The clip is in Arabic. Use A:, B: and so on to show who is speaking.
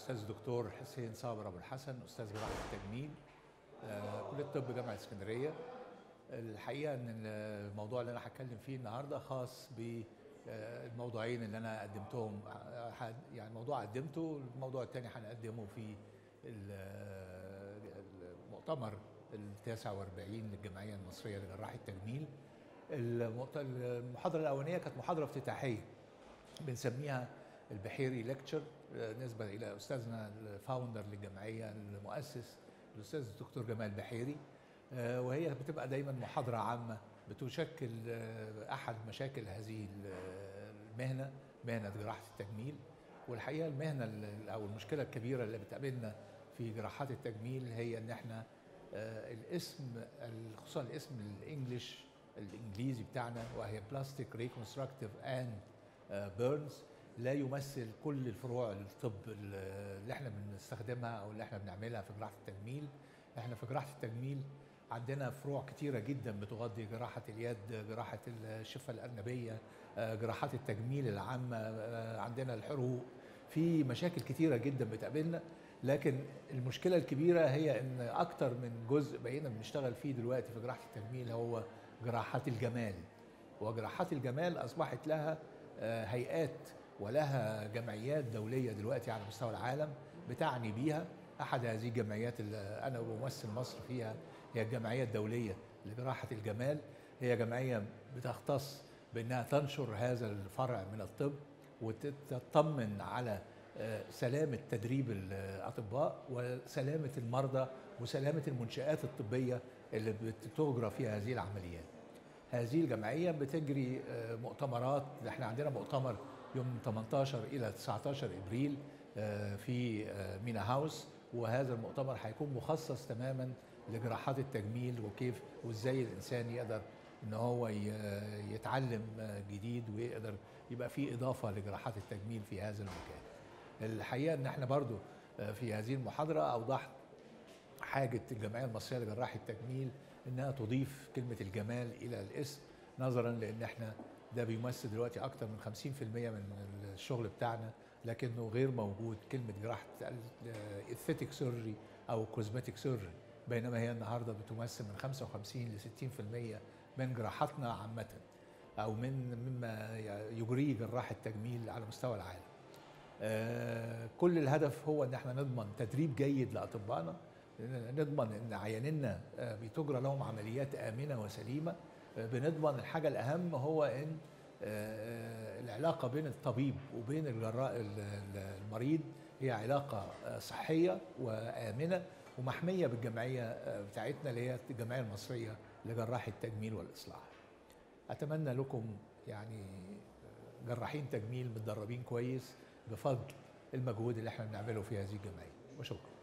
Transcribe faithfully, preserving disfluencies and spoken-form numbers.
A: الأستاذ الدكتور حسين صابر أبو الحسن، أستاذ جراحة التجميل، آه، كلية طب جامعة اسكندرية. الحقيقة إن الموضوع اللي أنا هتكلم فيه النهاردة خاص بالموضوعين اللي أنا قدمتهم، آه، يعني موضوع قدمته، الموضوع الثاني هنقدمه في المؤتمر التاسع والأربعين للجمعية المصرية لجراحة التجميل. المحاضرة الأولانية كانت محاضرة افتتاحية بنسميها البحيري ليكتشر، نسبة إلى أستاذنا الفاوندر للجمعية المؤسس الأستاذ الدكتور جمال بحيري، وهي بتبقى دايما محاضرة عامة بتشكل أحد مشاكل هذه المهنة، مهنة جراحة التجميل. والحقيقة المهنة أو المشكلة الكبيرة اللي بتقابلنا في جراحات التجميل هي إن إحنا الاسم، خصوصا الاسم الإنجليش الإنجليزي بتاعنا، وهي بلاستيك ريكونستراكتيف أند بيرنز، لا يمثل كل الفروع الطب اللي احنا بنستخدمها او اللي احنا بنعملها في جراحه التجميل. احنا في جراحه التجميل عندنا فروع كتيره جدا بتغطي جراحه اليد، جراحه الشفه الارنبيه، جراحات التجميل العامه، عندنا الحروق، في مشاكل كتيره جدا بتقابلنا. لكن المشكله الكبيره هي ان اكتر من جزء بقينا بنشتغل فيه دلوقتي في جراحه التجميل هو جراحات الجمال. وجراحات الجمال اصبحت لها هيئات ولها جمعيات دولية دلوقتي على مستوى العالم بتعني بيها. أحد هذه الجمعيات اللي أنا بمثل مصر فيها هي الجمعية الدولية لجراحة الجمال. هي جمعية بتختص بأنها تنشر هذا الفرع من الطب وتطمن على سلامة تدريب الأطباء وسلامة المرضى وسلامة المنشآت الطبية اللي بتجرى فيها هذه العمليات. هذه الجمعية بتجري مؤتمرات، احنا عندنا مؤتمر يوم ثمانية عشر إلى تسعة عشر إبريل في مينا هاوس، وهذا المؤتمر هيكون مخصص تماما لجراحات التجميل وكيف وازاي الإنسان يقدر ان هو يتعلم جديد ويقدر يبقى فيه إضافة لجراحات التجميل في هذا المكان. الحقيقة ان احنا برضو في هذه المحاضرة أوضحت حاجة الجمعية المصرية لجراحة التجميل انها تضيف كلمة الجمال الى الاسم، نظرا لان احنا ده بيمثل دلوقتي اكتر من خمسين في المية من الشغل بتاعنا، لكنه غير موجود كلمة جراحة الاستيتيك سيرجري او كوزمتيك سيرجري، بينما هي النهارده بتمثل من خمسة وخمسين ل ستين في المية من جراحاتنا عامة او من مما يجريه جراح التجميل على مستوى العالم. آه كل الهدف هو ان احنا نضمن تدريب جيد لاطبائنا، نضمن ان عيانينا بتجرى لهم عمليات امنه وسليمه، بنضمن الحاجه الاهم هو ان العلاقه بين الطبيب وبين المريض هي علاقه صحيه وامنه ومحميه بالجمعيه بتاعتنا اللي هي الجمعيه المصريه لجراح التجميل والاصلاح. اتمنى لكم يعني جراحين تجميل متدربين كويس بفضل المجهود اللي احنا بنعمله في هذه الجمعيه، وشكرا.